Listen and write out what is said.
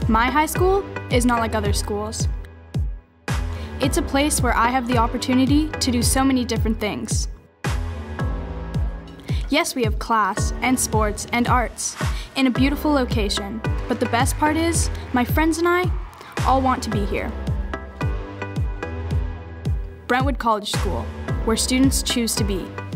My high school is not like other schools. It's a place where I have the opportunity to do so many different things. Yes, we have class and sports and arts in a beautiful location, but the best part is my friends and I all want to be here. Brentwood College School, where students choose to be.